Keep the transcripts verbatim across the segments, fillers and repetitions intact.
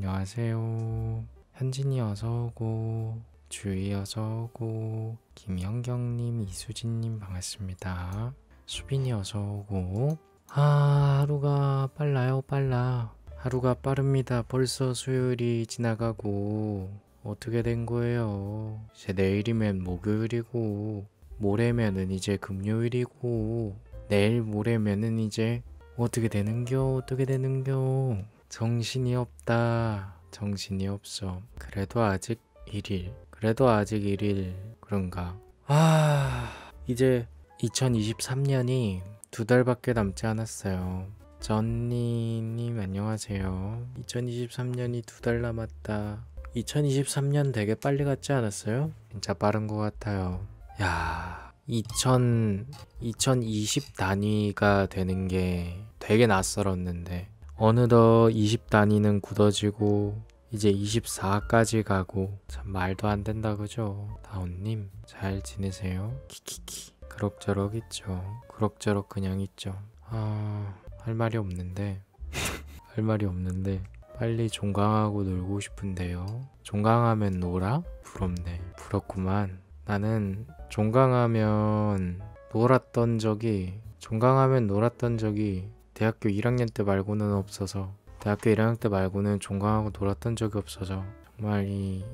안녕하세요. 현진이 어서오고, 주희 어서오고, 김현경님, 이수진님 반갑습니다. 수빈이 어서오고. 아, 하루가 빨라요 빨라. 하루가 빠릅니다. 벌써 수요일이 지나가고 어떻게 된 거예요. 이제 내일이면 목요일이고, 모레면은 이제 금요일이고, 내일 모레면은 이제 어떻게 되는겨 어떻게 되는겨. 정신이 없다. 정신이 없어. 그래도 아직 일 일. 그래도 아직 일 일. 그런가. 아, 이제 이천이십삼 년이 두 달밖에 남지 않았어요. 전니님 안녕하세요. 이천이십삼 년이 두 달 남았다. 이천이십삼 년 되게 빨리 갔지 않았어요? 진짜 빠른 것 같아요. 야, 이천, 이천이십 단위가 되는 게 되게 낯설었는데 어느덧 이십 단위는 굳어지고 이제 이십사까지 가고 참 말도 안 된다 그죠? 다운님 잘 지내세요? 키키키. 그럭저럭 있죠. 그럭저럭 그냥 있죠. 아, 할 말이 없는데 할 말이 없는데 빨리 종강하고 놀고 싶은데요. 종강하면 놀아? 부럽네. 부럽구만. 나는 종강하면 놀았던 적이 종강하면 놀았던 적이 대학교 일 학년 때 말고는 없어서 대학교 일 학년 때 말고는 종강하고 놀았던 적이 없어서 정말 이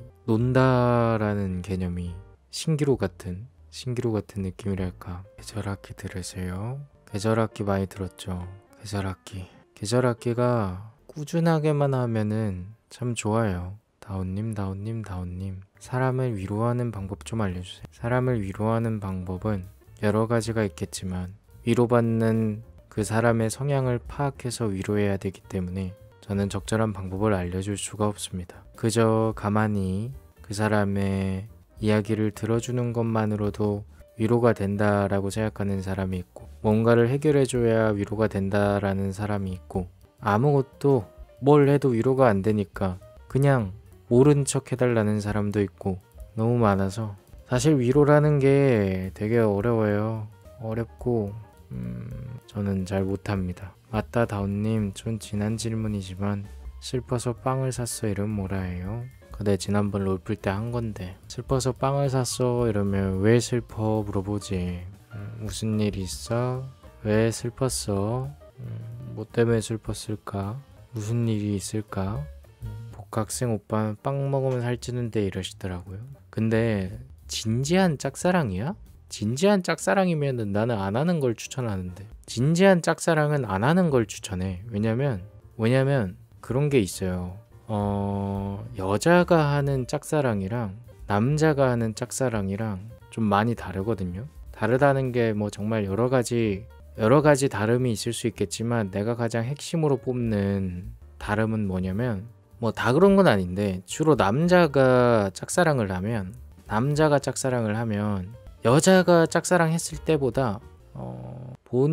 논다라는 개념이 신기루 같은 신기루 같은 느낌이랄까. 계절학기 들으세요? 계절학기 많이 들었죠. 계절학기 계절학기가 꾸준하게만 하면은 참 좋아요. 다운님 다운님 다운님 사람을 위로하는 방법 좀 알려주세요. 사람을 위로하는 방법은 여러 가지가 있겠지만 위로받는 그 사람의 성향을 파악해서 위로해야 되기 때문에 저는 적절한 방법을 알려줄 수가 없습니다. 그저 가만히 그 사람의 이야기를 들어주는 것만으로도 위로가 된다라고 생각하는 사람이 있고, 뭔가를 해결해줘야 위로가 된다라는 사람이 있고, 아무것도 뭘 해도 위로가 안 되니까 그냥 모른 척 해달라는 사람도 있고, 너무 많아서 사실 위로라는 게 되게 어려워요. 어렵고 음, 저는 잘 못합니다. 맞다 다운님, 좀 지난 질문이지만 슬퍼서 빵을 샀어 이러면 뭐라 해요? 그래, 지난번 롤플 때 한 건데 슬퍼서 빵을 샀어 이러면 왜 슬퍼 물어보지. 음, 무슨 일 있어? 왜 슬펐어? 음, 뭐 때문에 슬펐을까? 무슨 일이 있을까? 음, 복학생 오빠는 빵 먹으면 살찌는데 이러시더라고요. 근데 진지한 짝사랑이야? 진지한 짝사랑이면 나는 안 하는 걸 추천하는데, 진지한 짝사랑은 안 하는 걸 추천해. 왜냐면 왜냐면 그런 게 있어요. 어, 여자가 하는 짝사랑이랑 남자가 하는 짝사랑이랑 좀 많이 다르거든요. 다르다는 게 뭐 정말 여러 가지 여러 가지 다름이 있을 수 있겠지만, 내가 가장 핵심으로 뽑는 다름은 뭐냐면, 뭐 다 그런 건 아닌데 주로 남자가 짝사랑을 하면 남자가 짝사랑을 하면 여자가 짝사랑 했을 때보다 어,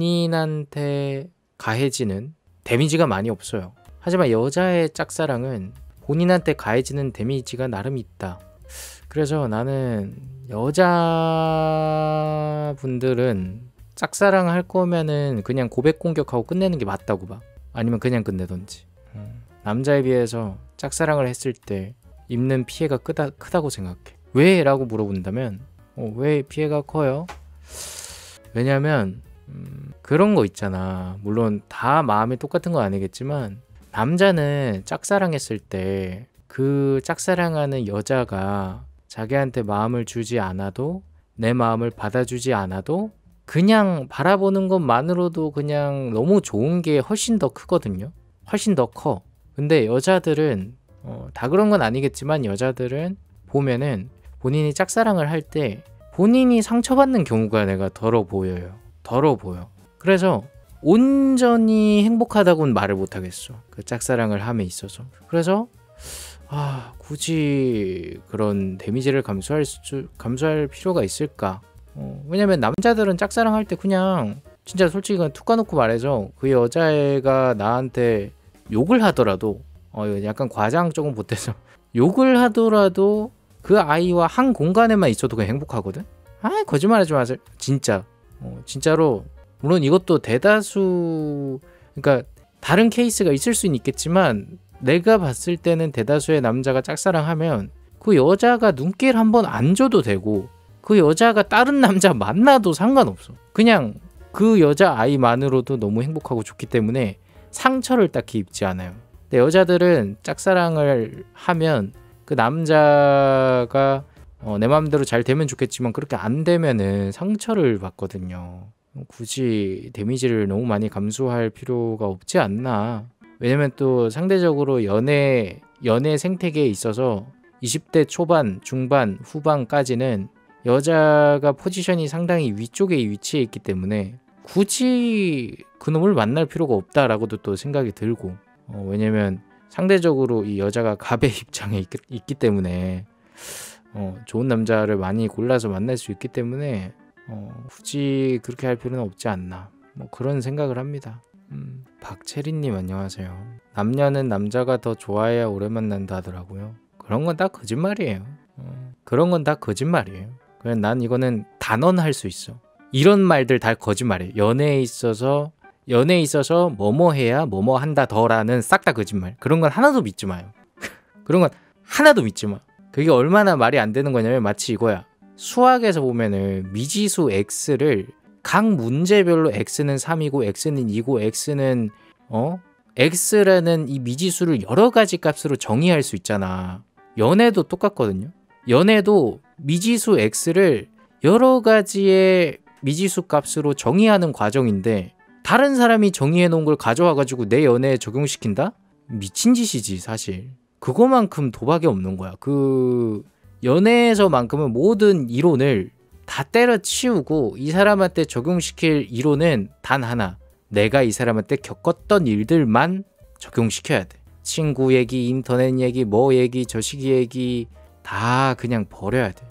본인한테 가해지는 데미지가 많이 없어요. 하지만 여자의 짝사랑은 본인한테 가해지는 데미지가 나름 있다. 그래서 나는 여자분들은 짝사랑 할 거면은 그냥 고백 공격하고 끝내는 게 맞다고 봐. 아니면 그냥 끝내던지. 음, 남자에 비해서 짝사랑을 했을 때 입는 피해가 크다, 크다고 생각해. 왜? 라고 물어본다면 어, 왜 피해가 커요? 왜냐면 음, 그런 거 있잖아. 물론 다 마음이 똑같은 건 아니겠지만, 남자는 짝사랑했을 때 그 짝사랑하는 여자가 자기한테 마음을 주지 않아도, 내 마음을 받아주지 않아도 그냥 바라보는 것만으로도 그냥 너무 좋은 게 훨씬 더 크거든요. 훨씬 더 커. 근데 여자들은 어, 다 그런 건 아니겠지만 여자들은 보면은 본인이 짝사랑을 할 때 본인이 상처받는 경우가 내가 덜어 보여요. 덜어 보여. 그래서 온전히 행복하다고는 말을 못하겠어. 그 짝사랑을 함에 있어서. 그래서 아, 굳이 그런 데미지를 감수할, 수, 감수할 필요가 있을까? 어, 왜냐면 남자들은 짝사랑 할 때 그냥 진짜 솔직히 그냥 툭 까놓고 말해서 그 여자애가 나한테 욕을 하더라도, 어, 약간 과장 조금 못해서 욕을 하더라도 그 아이와 한 공간에만 있어도 그냥 행복하거든? 아, 거짓말하지 마세요. 진짜. 어, 진짜로. 물론 이것도 대다수, 그러니까 다른 케이스가 있을 수는 있겠지만 내가 봤을 때는 대다수의 남자가 짝사랑하면 그 여자가 눈길 한번 안 줘도 되고 그 여자가 다른 남자 만나도 상관없어. 그냥 그 여자 아이만으로도 너무 행복하고 좋기 때문에 상처를 딱히 입지 않아요. 근데 여자들은 짝사랑을 하면 그 남자가 어, 내 마음대로 잘 되면 좋겠지만 그렇게 안 되면은 상처를 받거든요. 굳이 데미지를 너무 많이 감수할 필요가 없지 않나. 왜냐면 또 상대적으로 연애 연애 생태계에 있어서 이십 대 초반, 중반, 후반까지는 여자가 포지션이 상당히 위쪽에 위치해 있기 때문에 굳이 그놈을 만날 필요가 없다라고도 또 생각이 들고 어, 왜냐면 상대적으로 이 여자가 갑의 입장에 있기, 있기 때문에 어, 좋은 남자를 많이 골라서 만날 수 있기 때문에 어, 굳이 그렇게 할 필요는 없지 않나 뭐 그런 생각을 합니다. 음, 박채린님 안녕하세요. 남녀는 남자가 더 좋아해야 오래 만난다 하더라고요. 그런 건 다 거짓말이에요. 어, 그런 건 다 거짓말이에요. 그냥 난 이거는 단언할 수 있어. 이런 말들 다 거짓말이에요. 연애에 있어서 연애에 있어서 뭐뭐 해야 뭐뭐 한다 더라는 싹 다 거짓말. 그런 건 하나도 믿지 마요. 그런 건 하나도 믿지 마. 그게 얼마나 말이 안 되는 거냐면 마치 이거야. 수학에서 보면은 미지수 x를 각 문제별로 x는 삼이고 x는 이고 x는 어? x라는 이 미지수를 여러 가지 값으로 정의할 수 있잖아. 연애도 똑같거든요. 연애도 미지수 x를 여러 가지의 미지수 값으로 정의하는 과정인데 다른 사람이 정의해 놓은 걸 가져와 가지고 내 연애에 적용시킨다? 미친 짓이지 사실. 그거만큼 도박이 없는 거야. 그 연애에서만큼은 모든 이론을 다 때려치우고 이 사람한테 적용시킬 이론은 단 하나. 내가 이 사람한테 겪었던 일들만 적용시켜야 돼. 친구 얘기, 인터넷 얘기, 뭐 얘기, 저 시기 얘기 다 그냥 버려야 돼.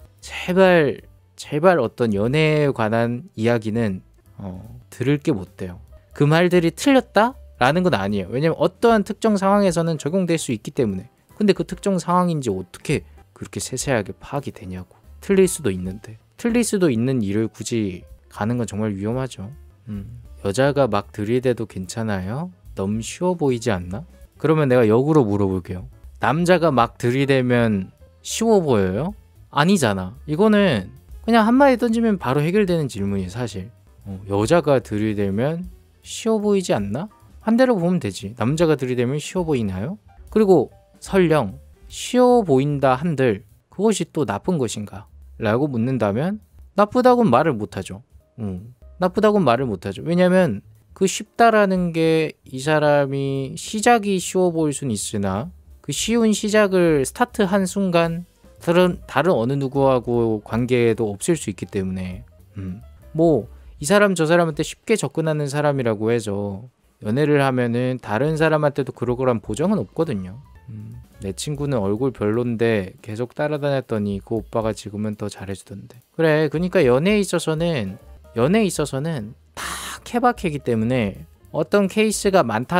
제발 제발 어떤 연애에 관한 이야기는 어, 들을 게 못 돼요. 그 말들이 틀렸다? 라는 건 아니에요. 왜냐면 어떠한 특정 상황에서는 적용될 수 있기 때문에. 근데 그 특정 상황인지 어떻게 그렇게 세세하게 파악이 되냐고. 틀릴 수도 있는데. 틀릴 수도 있는 일을 굳이 가는 건 정말 위험하죠. 음. 여자가 막 들이대도 괜찮아요? 너무 쉬워 보이지 않나? 그러면 내가 역으로 물어볼게요. 남자가 막 들이대면 쉬워 보여요? 아니잖아. 이거는 그냥 한마디 던지면 바로 해결되는 질문이에요 사실. 어, 여자가 들이대면 쉬워 보이지 않나? 반대로 보면 되지. 남자가 들이대면 쉬워 보이나요? 그리고 설령 쉬워 보인다 한들 그것이 또 나쁜 것인가? 라고 묻는다면 나쁘다고는 말을 못하죠. 음, 나쁘다고는 말을 못하죠. 왜냐면 그 쉽다라는 게 이 사람이 시작이 쉬워 보일 수는 있으나 그 쉬운 시작을 스타트한 순간 다른, 다른 어느 누구하고 관계도 없을 수 있기 때문에 음, 뭐 이 사람 저 사람한테 쉽게 접근하는 사람이라고 해서 연애를 하면은 다른 사람한테도 그럴 거란 보장은 없거든요. 음, 내 친구는 얼굴 별론데 계속 따라다녔더니 그 오빠가 지금은 더 잘해주던데. 그래, 그러니까 연애에 있어서는 연애에 있어서는 다 케바케이기 때문에 어떤 케이스가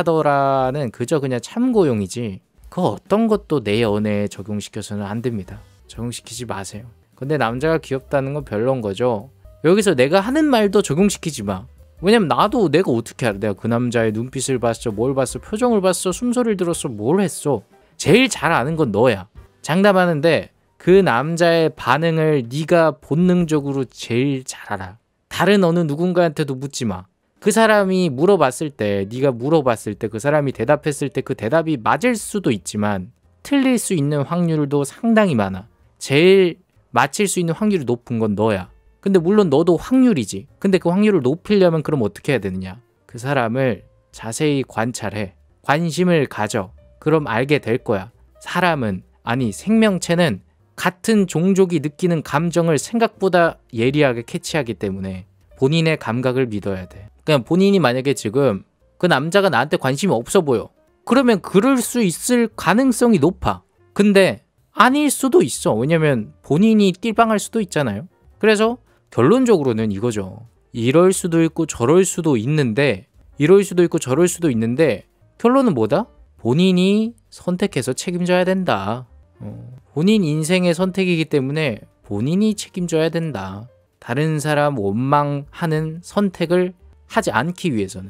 많다더라는 그저 그냥 참고용이지 그 어떤 것도 내 연애에 적용시켜서는 안 됩니다. 적용시키지 마세요. 근데 남자가 귀엽다는 건 별론 거죠. 여기서 내가 하는 말도 적용시키지 마. 왜냐면 나도 내가 어떻게 알아. 내가 그 남자의 눈빛을 봤어, 뭘 봤어, 표정을 봤어, 숨소리를 들었어, 뭘 했어. 제일 잘 아는 건 너야. 장담하는데 그 남자의 반응을 네가 본능적으로 제일 잘 알아. 다른 어느 누군가한테도 묻지 마. 그 사람이 물어봤을 때, 네가 물어봤을 때 그 사람이 대답했을 때 그 대답이 맞을 수도 있지만 틀릴 수 있는 확률도 상당히 많아. 제일 맞힐 수 있는 확률이 높은 건 너야. 근데 물론 너도 확률이지. 근데 그 확률을 높이려면 그럼 어떻게 해야 되느냐? 그 사람을 자세히 관찰해. 관심을 가져. 그럼 알게 될 거야. 사람은, 아니 생명체는 같은 종족이 느끼는 감정을 생각보다 예리하게 캐치하기 때문에 본인의 감각을 믿어야 돼. 그냥 본인이 만약에 지금 그 남자가 나한테 관심이 없어 보여. 그러면 그럴 수 있을 가능성이 높아. 근데 아닐 수도 있어. 왜냐면 본인이 띨빵할 수도 있잖아요. 그래서 결론적으로는 이거죠. 이럴 수도 있고 저럴 수도 있는데 이럴 수도 있고 저럴 수도 있는데 결론은 뭐다? 본인이 선택해서 책임져야 된다. 어, 본인 인생의 선택이기 때문에 본인이 책임져야 된다. 다른 사람 원망하는 선택을 하지 않기 위해서는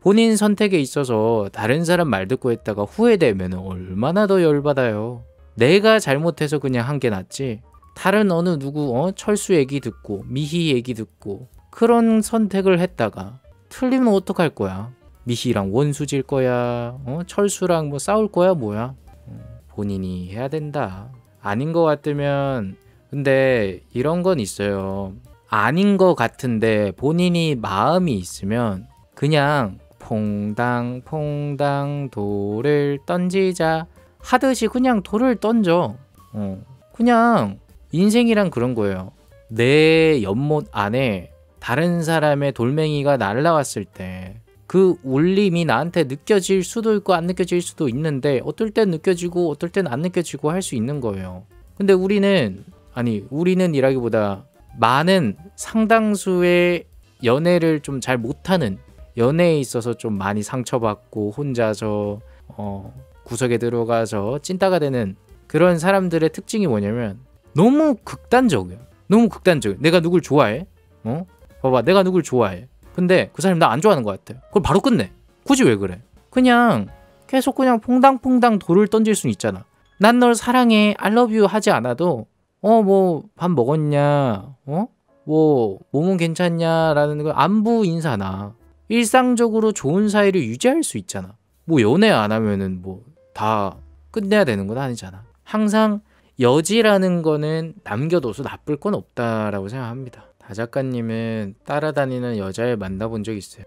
본인 선택에 있어서 다른 사람 말 듣고 했다가 후회되면 얼마나 더 열받아요. 내가 잘못해서 그냥 한 게 낫지. 다른 어느 누구 어? 철수 얘기 듣고 미희 얘기 듣고 그런 선택을 했다가 틀리면 어떡할 거야. 미희랑 원수질 거야. 어? 철수랑 뭐 싸울 거야 뭐야. 어, 본인이 해야 된다. 아닌 것 같으면 근데 이런 건 있어요. 아닌 것 같은데 본인이 마음이 있으면 그냥 퐁당 퐁당 돌을 던지자 하듯이 그냥 돌을 던져. 어, 그냥 인생이란 그런 거예요. 내 연못 안에 다른 사람의 돌멩이가 날라왔을 때 그 울림이 나한테 느껴질 수도 있고 안 느껴질 수도 있는데 어떨 땐 느껴지고 어떨 땐 안 느껴지고 할 수 있는 거예요. 근데 우리는 아니 우리는 이라기보다 많은 상당수의 연애를 좀 잘 못하는 연애에 있어서 좀 많이 상처받고 혼자서 어, 구석에 들어가서 찐따가 되는 그런 사람들의 특징이 뭐냐면 너무 극단적이야. 너무 극단적이야. 내가 누굴 좋아해? 어? 봐봐, 내가 누굴 좋아해. 근데 그 사람이 나 안 좋아하는 것 같아. 그걸 바로 끝내. 굳이 왜 그래? 그냥 계속 그냥 퐁당퐁당 돌을 던질 수는 있잖아. 난 널 사랑해, I love you 하지 않아도 어 뭐 밥 먹었냐, 어? 뭐 몸은 괜찮냐라는 거 안부 인사나 일상적으로 좋은 사이를 유지할 수 있잖아. 뭐 연애 안 하면은 뭐 다 끝내야 되는 건 아니잖아. 항상 여지라는 거는 남겨둬서 나쁠 건 없다라고 생각합니다. 다 작가님은 따라다니는 여자를 만나본 적 있어요?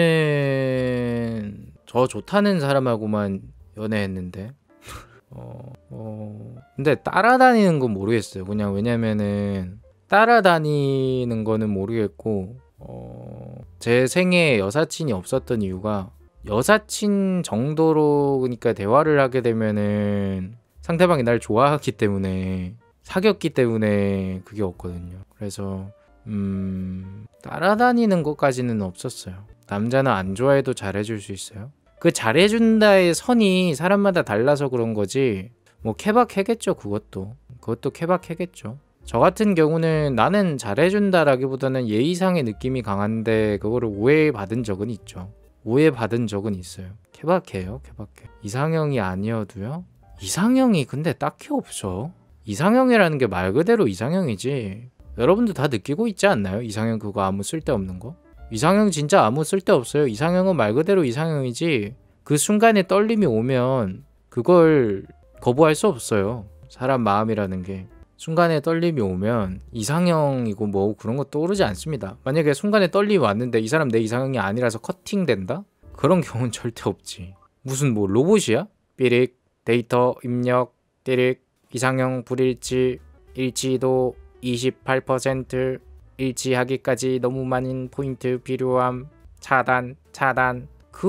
저는 저 좋다는 사람하고만 연애했는데 어, 어... 근데 따라다니는 건 모르겠어요. 그냥 왜냐면은 따라다니는 거는 모르겠고 어... 제 생애에 여사친이 없었던 이유가 여사친 정도로 그러니까 대화를 하게 되면은 상대방이 날 좋아하기 때문에 사귀었기 때문에 그게 없거든요. 그래서 음... 따라다니는 것까지는 없었어요. 남자는 안 좋아해도 잘해줄 수 있어요. 그 잘해준다의 선이 사람마다 달라서 그런 거지 뭐 케바케겠죠. 그것도 그것도 케바케겠죠. 저 같은 경우는 나는 잘해준다라기보다는 예의상의 느낌이 강한데 그거를 오해받은 적은 있죠. 오해받은 적은 있어요. 케바케예요. 케바케. 이상형이 아니어도요. 이상형이 근데 딱히 없어. 이상형이라는 게 말 그대로 이상형이지. 여러분도 다 느끼고 있지 않나요? 이상형 그거 아무 쓸데없는 거? 이상형 진짜 아무 쓸데없어요. 이상형은 말 그대로 이상형이지 그 순간에 떨림이 오면 그걸 거부할 수 없어요. 사람 마음이라는 게 순간에 떨림이 오면 이상형이고 뭐 그런 거 떠오르지 않습니다. 만약에 순간에 떨림이 왔는데 이 사람 내 이상형이 아니라서 커팅된다? 그런 경우는 절대 없지. 무슨 뭐 로봇이야? 삐릭 데이터 입력 띠릭 이상형 불일치 일치도 이십팔 퍼센트 일치하기까지 너무 많은 포인트 필요함 차단 차단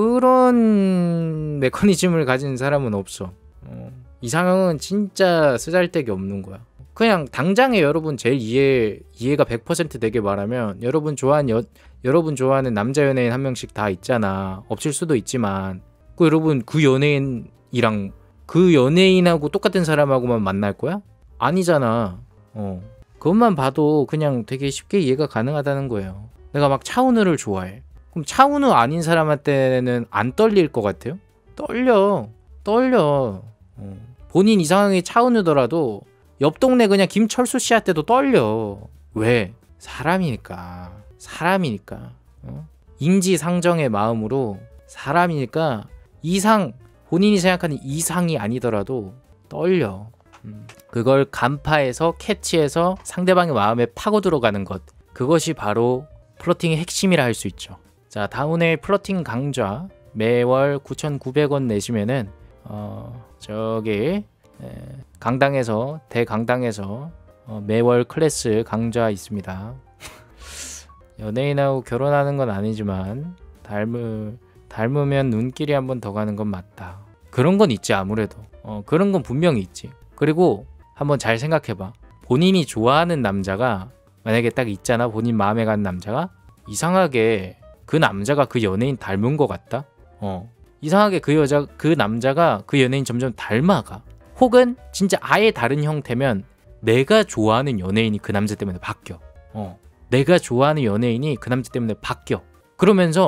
그런 메커니즘을 가진 사람은 없어. 어, 이상형은 진짜 쓰잘데기 없는 거야. 그냥 당장에 여러분 제일 이해, 이해가 백 퍼센트 되게 말하면 여러분 좋아하는 여, 여러분 좋아하는 남자 연예인 한 명씩 다 있잖아. 없을 수도 있지만 그 여러분 그 연예인이랑 그 연예인하고 똑같은 사람하고만 만날 거야? 아니잖아. 어. 그것만 봐도 그냥 되게 쉽게 이해가 가능하다는 거예요. 내가 막 차은우를 좋아해. 그럼 차은우 아닌 사람한테는 안 떨릴 것 같아요? 떨려. 떨려. 어. 본인 이상형이 차은우더라도 옆 동네 그냥 김철수 씨한테도 떨려. 왜? 사람이니까. 사람이니까. 어? 인지상정의 마음으로 사람이니까 이상, 본인이 생각하는 이상이 아니더라도 떨려. 음. 그걸 간파해서 캐치해서 상대방의 마음에 파고 들어가는 것, 그것이 바로 플러팅의 핵심이라 할 수 있죠. 자, 다운의 플러팅 강좌 매월 구천구백 원 내시면은 어, 저기 에, 강당에서 대강당에서 어, 매월 클래스 강좌 있습니다. 연예인하고 결혼하는 건 아니지만 닮으, 닮으면 눈길이 한 번 더 가는 건 맞다. 그런 건 있지. 아무래도 어, 그런 건 분명히 있지. 그리고 한번 잘 생각해봐. 본인이 좋아하는 남자가 만약에 딱 있잖아. 본인 마음에 가는 남자가 이상하게 그 남자가 그 연예인 닮은 것 같다. 어, 이상하게 그 여자 그 남자가 그 연예인 점점 닮아가. 혹은 진짜 아예 다른 형태면 내가 좋아하는 연예인이 그 남자 때문에 바뀌어. 어, 내가 좋아하는 연예인이 그 남자 때문에 바뀌어. 그러면서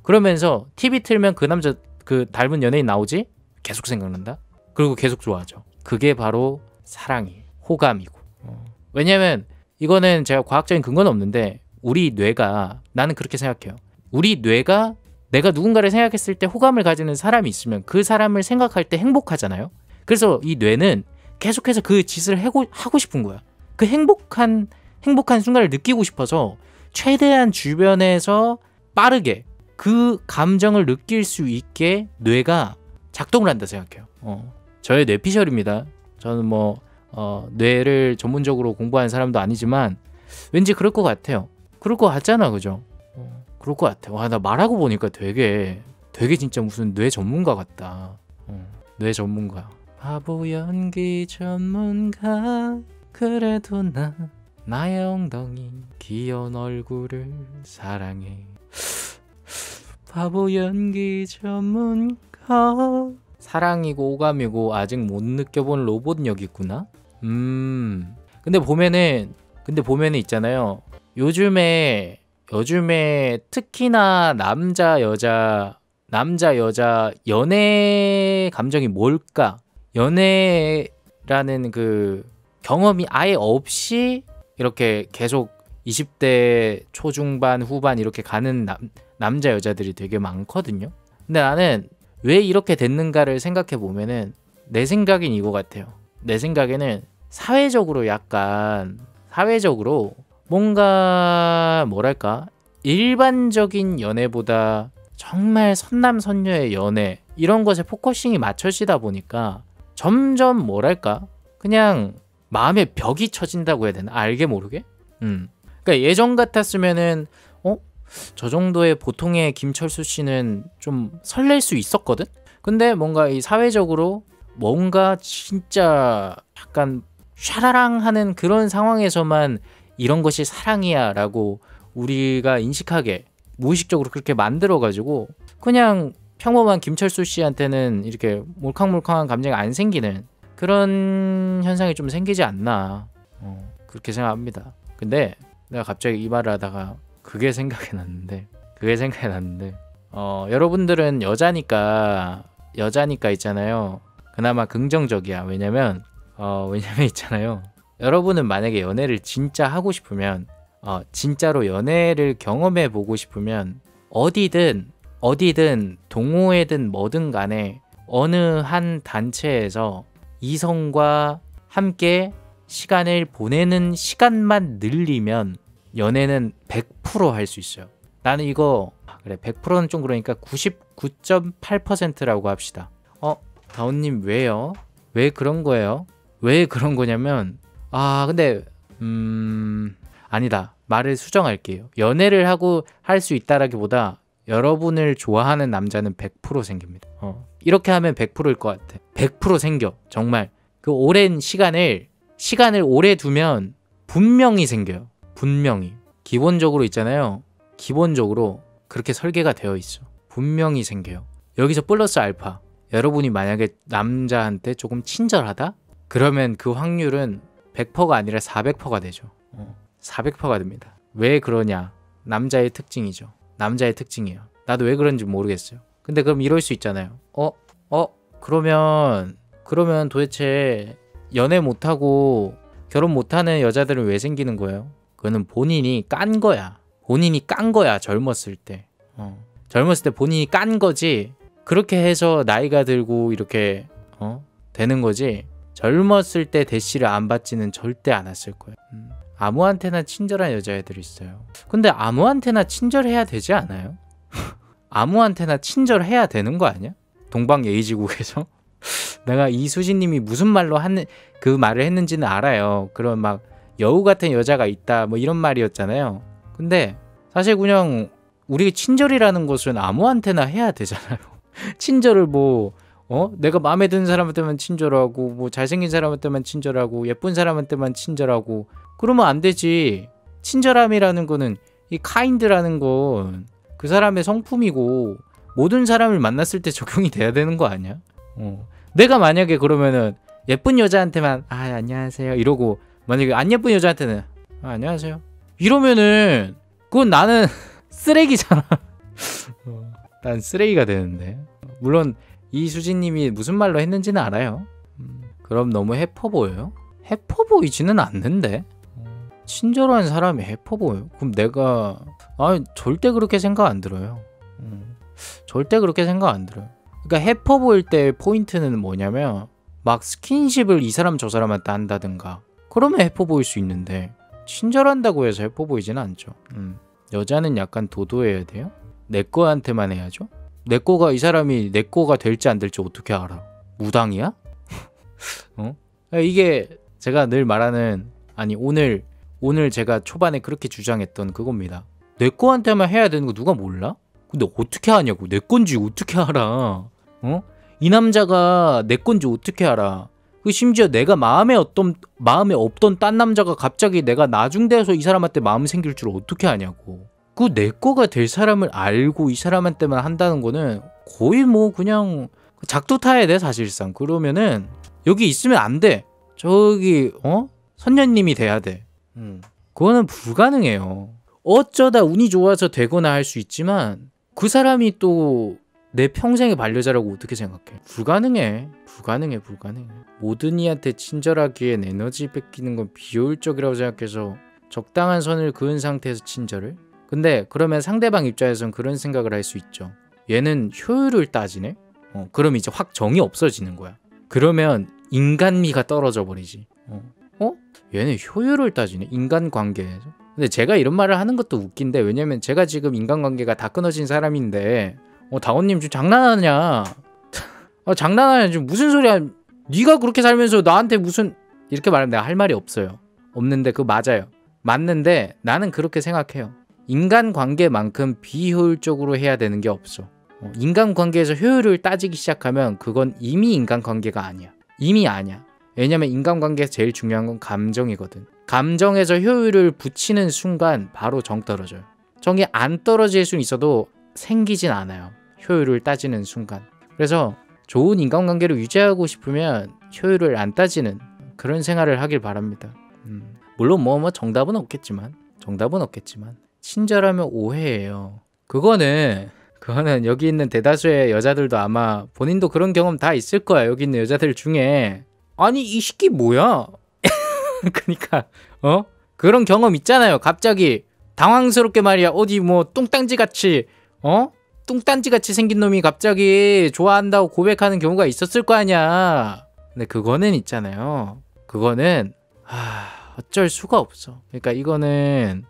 그러면서 티비 틀면 그 남자 그 닮은 연예인 나오지? 계속 생각난다. 그리고 계속 좋아하죠. 그게 바로 사랑이 호감이고. 어. 왜냐면 이거는 제가 과학적인 근거는 없는데 우리 뇌가 나는 그렇게 생각해요. 우리 뇌가 내가 누군가를 생각했을 때 호감을 가지는 사람이 있으면 그 사람을 생각할 때 행복하잖아요. 그래서 이 뇌는 계속해서 그 짓을 해고, 하고 싶은 거야. 그 행복한 행복한 순간을 느끼고 싶어서 최대한 주변에서 빠르게 그 감정을 느낄 수 있게 뇌가 작동을 한다 생각해요. 어. 저의 뇌피셜입니다. 저는 뭐 어, 뇌를 전문적으로 공부하는 사람도 아니지만 왠지 그럴 것 같아요. 그럴 것 같잖아, 그죠? 어, 그럴 것 같아. 와, 나 말하고 보니까 되게 되게 진짜 무슨 뇌 전문가 같다. 어, 뇌 전문가. 바보 연기 전문가. 그래도 나 나의 엉덩이 귀여운 얼굴을 사랑해. 바보 연기 전문가. 사랑이고 오감이고 아직 못 느껴본 로봇 여기 있구나. 음. 근데 보면은 근데 보면은 있잖아요. 요즘에 요즘에 특히나 남자 여자 남자 여자 연애 감정이 뭘까? 연애라는 그 경험이 아예 없이 이렇게 계속 이십 대 초중반 후반 이렇게 가는 남, 남자 여자들이 되게 많거든요. 근데 나는 왜 이렇게 됐는가를 생각해 보면은 내 생각인 이거 같아요. 내 생각에는 사회적으로 약간 사회적으로 뭔가 뭐랄까 일반적인 연애보다 정말 선남선녀의 연애 이런 것에 포커싱이 맞춰지다 보니까 점점 뭐랄까 그냥 마음에 벽이 쳐진다고 해야 되나? 알게 모르게? 음. 그러니까 예전 같았으면은 어? 저 정도의 보통의 김철수 씨는 좀 설렐 수 있었거든? 근데 뭔가 이 사회적으로 뭔가 진짜 약간 샤라랑 하는 그런 상황에서만 이런 것이 사랑이야 라고 우리가 인식하게 무의식적으로 그렇게 만들어가지고 그냥 평범한 김철수 씨한테는 이렇게 몰캉몰캉한 감정이 안 생기는 그런 현상이 좀 생기지 않나 어, 그렇게 생각합니다. 근데 내가 갑자기 이 말을 하다가 그게 생각이 났는데 그게 생각이 났는데 어, 여러분들은 여자니까 여자니까 있잖아요. 그나마 긍정적이야. 왜냐면 어, 왜냐면 있잖아요. 여러분은 만약에 연애를 진짜 하고 싶으면 어, 진짜로 연애를 경험해 보고 싶으면 어디든 어디든 동호회든 뭐든 간에 어느 한 단체에서 이성과 함께 시간을 보내는 시간만 늘리면 연애는 백 퍼센트 할 수 있어요. 나는 이거 그래 백 퍼센트는 좀 그러니까 구십구 점 팔 퍼센트라고 합시다. 어? 다운님 왜요? 왜 그런 거예요? 왜 그런 거냐면 아 근데 음... 아니다. 말을 수정할게요. 연애를 하고 할 수 있다라기보다 여러분을 좋아하는 남자는 백 퍼센트 생깁니다. 어. 이렇게 하면 백 퍼센트일 것 같아. 백 퍼센트 생겨. 정말 그 오랜 시간을 시간을 오래 두면 분명히 생겨요. 분명히. 기본적으로 있잖아요. 기본적으로 그렇게 설계가 되어 있어. 분명히 생겨요. 여기서 플러스 알파. 여러분이 만약에 남자한테 조금 친절하다? 그러면 그 확률은 백 퍼센트가 아니라 사백 퍼센트가 되죠. 어. 사백 퍼센트가 됩니다. 왜 그러냐? 남자의 특징이죠. 남자의 특징이에요. 나도 왜 그런지 모르겠어요. 근데 그럼 이럴 수 있잖아요. 어? 어? 그러면 그러면 도대체 연애 못하고 결혼 못하는 여자들은 왜 생기는 거예요? 그거는 본인이 깐 거야. 본인이 깐 거야. 젊었을 때. 어. 젊었을 때 본인이 깐 거지. 그렇게 해서 나이가 들고 이렇게 어? 되는 거지. 젊었을 때 대시를 안 받지는 절대 않았을 거예요. 음. 아무한테나 친절한 여자애들이 있어요. 근데 아무한테나 친절해야 되지 않아요? 아무한테나 친절해야 되는 거 아니야? 동방예의지국에서 내가 이수진님이 무슨 말로 하는 그 말을 했는지는 알아요. 그런 막 여우 같은 여자가 있다 뭐 이런 말이었잖아요. 근데 사실 그냥 우리 친절이라는 것은 아무한테나 해야 되잖아요. 친절을 뭐 어? 내가 마음에 드는 사람한테만 친절하고 뭐 잘생긴 사람한테만 친절하고 예쁜 사람한테만 친절하고 그러면 안 되지. 친절함이라는 거는 이 카인드라는 건 그 사람의 성품이고 모든 사람을 만났을 때 적용이 돼야 되는 거 아니야? 어. 내가 만약에 그러면은 예쁜 여자한테만 아 안녕하세요 이러고 만약에 안 예쁜 여자한테는 아, 안녕하세요 이러면은 그건 나는 쓰레기잖아. 어. 난 쓰레기가 되는데. 물론 이수진님이 무슨 말로 했는지는 알아요. 음, 그럼 너무 해퍼 보여요? 해퍼 보이지는 않는데. 친절한 사람이 해퍼 보여요? 그럼 내가 아 절대 그렇게 생각 안 들어요. 음, 절대 그렇게 생각 안 들어요. 그러니까 해퍼 보일 때 포인트는 뭐냐면 막 스킨십을 이 사람 저 사람한테 한다든가 그러면 해퍼 보일 수 있는데 친절한다고 해서 해퍼 보이지는 않죠. 음, 여자는 약간 도도해야 돼요? 내 거한테만 해야죠. 내 거가 이 사람이 내 거가 될지 안 될지 어떻게 알아? 무당이야? 어? 이게 제가 늘 말하는 아니 오늘 오늘 제가 초반에 그렇게 주장했던 그겁니다. 내 거한테만 해야 되는 거 누가 몰라? 근데 어떻게 하냐고. 내 건지 어떻게 알아? 어? 이 남자가 내 건지 어떻게 알아? 그 심지어 내가 마음에 어떤 마음에 없던 딴 남자가 갑자기 내가 나중돼서 이 사람한테 마음 생길 줄 어떻게 아냐고. 그 내 거가 될 사람을 알고 이 사람한테만 한다는 거는 거의 뭐 그냥 작두 타야 돼 사실상. 그러면은 여기 있으면 안 돼. 저기 어? 선녀님이 돼야 돼. 음, 그거는 불가능해요. 어쩌다 운이 좋아서 되거나 할 수 있지만 그 사람이 또 내 평생의 반려자라고 어떻게 생각해? 불가능해. 불가능해 불가능해. 모든 이한테 친절하기엔 에너지 뺏기는 건 비효율적이라고 생각해서 적당한 선을 그은 상태에서 친절을? 근데 그러면 상대방 입장에선 그런 생각을 할 수 있죠. 얘는 효율을 따지네? 어, 그럼 이제 확 정이 없어지는 거야. 그러면 인간미가 떨어져 버리지. 어? 어? 얘는 효율을 따지네. 인간관계에서. 근데 제가 이런 말을 하는 것도 웃긴데 왜냐면 제가 지금 인간관계가 다 끊어진 사람인데 어 다원님 지금 장난하냐. 어, 장난하냐 지금 무슨 소리야. 네가 그렇게 살면서 나한테 무슨 이렇게 말하면 내가 할 말이 없어요. 없는데 그거 맞아요. 맞는데 나는 그렇게 생각해요. 인간관계만큼 비효율적으로 해야 되는 게 없어. 어, 인간관계에서 효율을 따지기 시작하면 그건 이미 인간관계가 아니야. 이미 아니야. 왜냐면 인간관계에서 제일 중요한 건 감정이거든. 감정에서 효율을 붙이는 순간 바로 정 떨어져요. 정이 안 떨어질 수는 있어도 생기진 않아요. 효율을 따지는 순간. 그래서 좋은 인간관계를 유지하고 싶으면 효율을 안 따지는 그런 생활을 하길 바랍니다. 음, 물론 뭐, 뭐 정답은 없겠지만 정답은 없겠지만 친절하면 오해예요. 그거는 그거는 여기 있는 대다수의 여자들도 아마 본인도 그런 경험 다 있을 거야. 여기 있는 여자들 중에 아니 이 새끼 뭐야? 그러니까 어? 그런 경험 있잖아요. 갑자기 당황스럽게 말이야. 어디 뭐 뚱딴지 같이 어? 뚱딴지 같이 생긴 놈이 갑자기 좋아한다고 고백하는 경우가 있었을 거 아니야. 근데 그거는 있잖아요. 그거는 하, 어쩔 수가 없어. 그러니까 이거는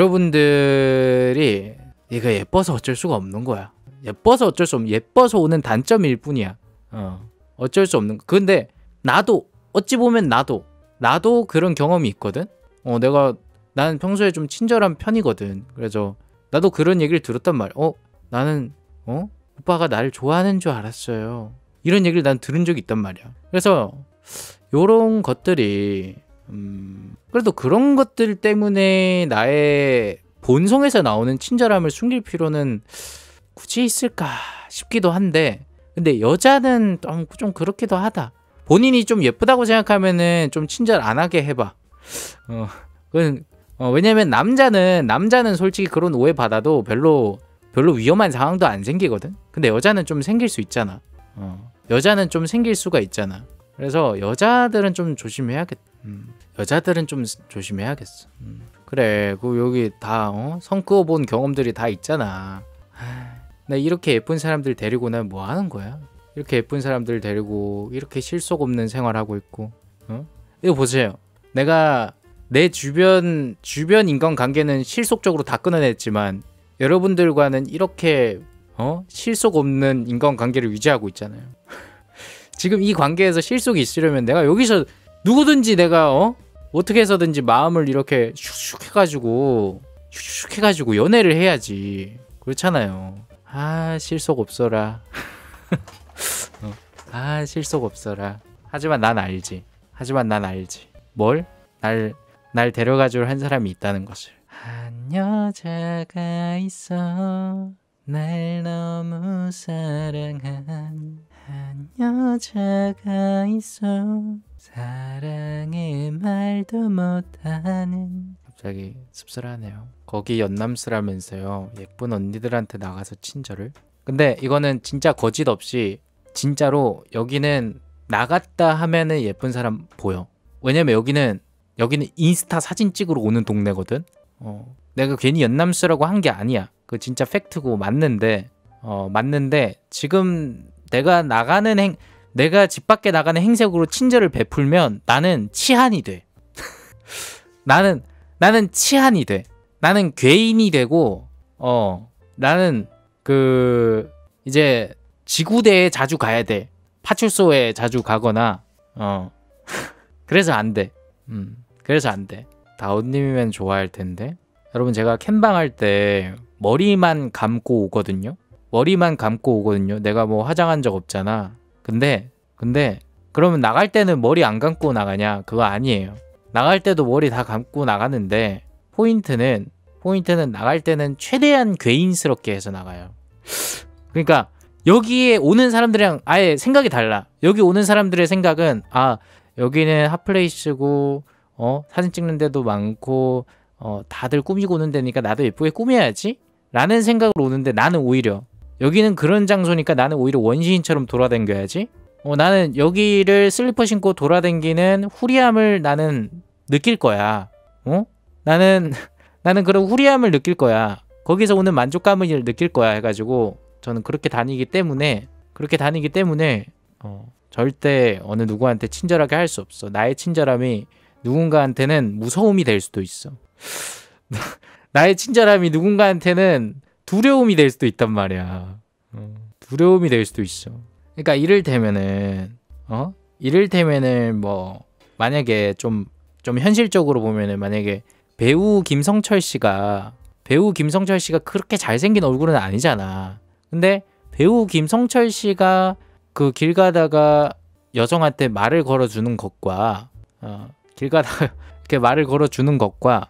여러분들이 얘가 예뻐서 어쩔 수가 없는 거야. 예뻐서 어쩔 수 없는 예뻐서 오는 단점일 뿐이야. 어, 어쩔 수 없는 거. 근데 나도 어찌 보면 나도 나도 그런 경험이 있거든. 어, 내가 나는 평소에 좀 친절한 편이거든. 그래서 나도 그런 얘기를 들었단 말이야. 어, 나는 어 오빠가 나를 좋아하는 줄 알았어요. 이런 얘기를 난 들은 적이 있단 말이야. 그래서 요런 것들이 음, 그래도 그런 것들 때문에 나의 본성에서 나오는 친절함을 숨길 필요는 굳이 있을까 싶기도 한데 근데 여자는 좀, 좀 그렇기도 하다. 본인이 좀 예쁘다고 생각하면은 좀 친절 안 하게 해봐. 어, 그건, 어, 왜냐면 남자는 남자는 솔직히 그런 오해 받아도 별로 별로 위험한 상황도 안 생기거든. 근데 여자는 좀 생길 수 있잖아. 어, 여자는 좀 생길 수가 있잖아. 그래서 여자들은 좀 조심해야겠다. 음, 여자들은 좀 조심해야겠어. 음, 그래, 그 여기 다 어? 성 그어본 경험들이 다 있잖아. 하, 나 이렇게 예쁜 사람들 데리고 난 뭐 하는 거야? 이렇게 예쁜 사람들 데리고 이렇게 실속 없는 생활하고 있고. 어? 이거 보세요. 내가 내 주변 주변 인간관계는 실속적으로 다 끊어냈지만 여러분들과는 이렇게 어? 실속 없는 인간관계를 유지하고 있잖아요. 지금 이 관계에서 실속이 있으려면 내가 여기서 누구든지 내가 어? 어떻게 해서든지 마음을 이렇게 슉슉 해가지고 슉슉 해가지고 연애를 해야지. 그렇잖아요. 아 실속 없어라. 어. 아 실속 없어라. 하지만 난 알지. 하지만 난 알지. 뭘? 날, 날 데려가줄 한 사람이 있다는 것을. 한 여자가 있어 날 너무 사랑한 한 여자가 있어 사랑의 말도 못하는. 갑자기 씁쓸하네요. 거기 연남스라면서요 예쁜 언니들한테 나가서 친절을. 근데 이거는 진짜 거짓 없이 진짜로 여기는 나갔다 하면은 예쁜 사람 보여. 왜냐면 여기는 여기는 인스타 사진 찍으러 오는 동네거든. 어, 내가 괜히 연남수라고 한 게 아니야. 그 진짜 팩트고 맞는데 어, 맞는데 지금 내가 나가는 행 내가 집 밖에 나가는 행색으로 친절을 베풀면 나는 치한이 돼. 나는 나는 치한이 돼. 나는 괴인이 되고 어 나는 그 이제 지구대에 자주 가야 돼. 파출소에 자주 가거나 어 그래서 안 돼. 음 그래서 안 돼. 다운님이면 좋아할 텐데. 여러분 제가 캠방 할 때 머리만 감고 오거든요. 머리만 감고 오거든요. 내가 뭐 화장한 적 없잖아. 근데 근데 그러면 나갈 때는 머리 안 감고 나가냐? 그거 아니에요. 나갈 때도 머리 다 감고 나가는데 포인트는 포인트는 나갈 때는 최대한 괴인스럽게 해서 나가요. 그러니까 여기에 오는 사람들이랑 아예 생각이 달라. 여기 오는 사람들의 생각은 아 여기는 핫플레이스고 어 사진 찍는 데도 많고 어 다들 꾸미고 오는 데니까 나도 예쁘게 꾸며야지 라는 생각으로 오는데 나는 오히려 여기는 그런 장소니까 나는 오히려 원시인처럼 돌아다녀야지. 어 나는 여기를 슬리퍼 신고 돌아다니는 후리함을 나는 느낄 거야. 어 나는 나는 그런 후리함을 느낄 거야. 거기서 오는 만족감을 느낄 거야 해가지고 저는 그렇게 다니기 때문에 그렇게 다니기 때문에 어, 절대 어느 누구한테 친절하게 할 수 없어. 나의 친절함이 누군가한테는 무서움이 될 수도 있어. 나의 친절함이 누군가한테는 두려움이 될 수도 있단 말이야. 어, 두려움이 될 수도 있어. 그러니까 이를테면은 어 이를테면은 뭐 만약에 좀 좀 현실적으로 보면은 만약에 배우 김성철 씨가 배우 김성철 씨가 그렇게 잘생긴 얼굴은 아니잖아. 근데 배우 김성철 씨가 그 길 가다가 여성한테 말을 걸어주는 것과 어, 길 가다가 이렇게 말을 걸어주는 것과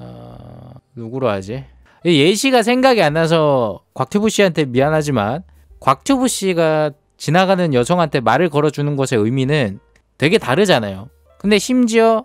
어, 누구로 하지? 예시가 생각이 안 나서 곽튜브 씨한테 미안하지만 곽튜브 씨가 지나가는 여성한테 말을 걸어주는 것의 의미는 되게 다르잖아요. 근데 심지어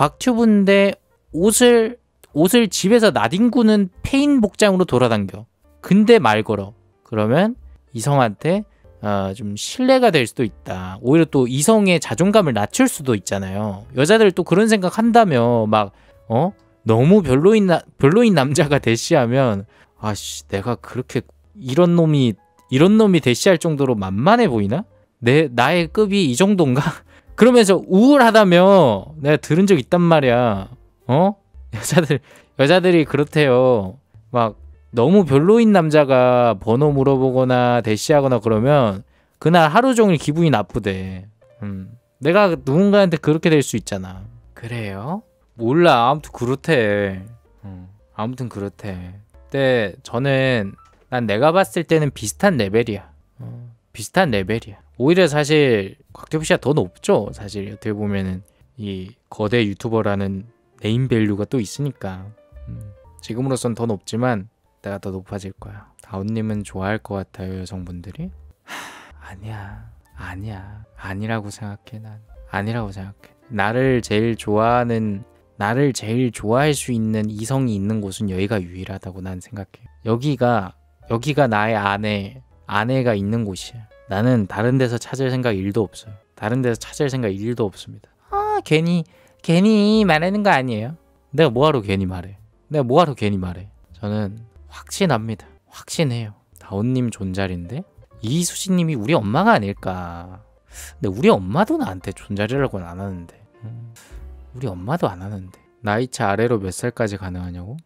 곽튜브인데 옷을 옷을 집에서 나뒹구는 페인 복장으로 돌아다녀. 근데 말 걸어. 그러면 이성한테 어, 좀 신뢰가 될 수도 있다. 오히려 또 이성의 자존감을 낮출 수도 있잖아요. 여자들 또 그런 생각 한다며 막 어? 너무 별로인 나, 별로인 남자가 대시하면 아씨 내가 그렇게 이런 놈이 이런 놈이 대시할 정도로 만만해 보이나? 내 나의 급이 이 정도인가? 그러면서 우울하다며 내가 들은 적 있단 말이야. 어? 여자들 여자들이 그렇대요. 막 너무 별로인 남자가 번호 물어보거나 대시하거나 그러면 그날 하루 종일 기분이 나쁘대. 음. 내가 누군가한테 그렇게 될 수 있잖아. 그래요? 몰라. 아무튼 그렇대. 음. 아무튼 그렇대. 근데 저는 난 내가 봤을 때는 비슷한 레벨이야. 어. 비슷한 레벨이야. 오히려 사실 곽튜브 씨가 더 높죠. 사실 어떻게 보면은 이 거대 유튜버라는 네임밸류가 또 있으니까. 음. 지금으로선 더 높지만 내가 더 높아질 거야. 다운님은 좋아할 것 같아요, 여성분들이? 하, 아니야, 아니야, 아니라고 생각해. 난 아니라고 생각해. 나를 제일 좋아하는, 나를 제일 좋아할 수 있는 이성이 있는 곳은 여기가 유일하다고 난 생각해. 여기가 여기가 나의 아내, 아내가 있는 곳이야. 나는 다른 데서 찾을 생각 일도 없어요. 다른 데서 찾을 생각 일도 없습니다. 아, 괜히 괜히 말하는 거 아니에요? 내가 뭐하러 괜히 말해? 내가 뭐하러 괜히 말해? 저는 확신합니다. 확신해요. 다운님 존잘인데 이수진님이 우리 엄마가 아닐까. 근데 우리 엄마도 나한테 존잘이라고는 안 하는데. 음, 우리 엄마도 안 하는데. 나이차 아래로 몇 살까지 가능하냐고?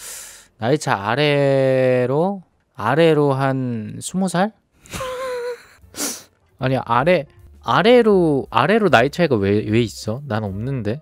나이차 아래로 아래로 한 스무 살? 아니 아래 아래로 아래로 나이 차이가 왜 왜 있어? 난 없는데.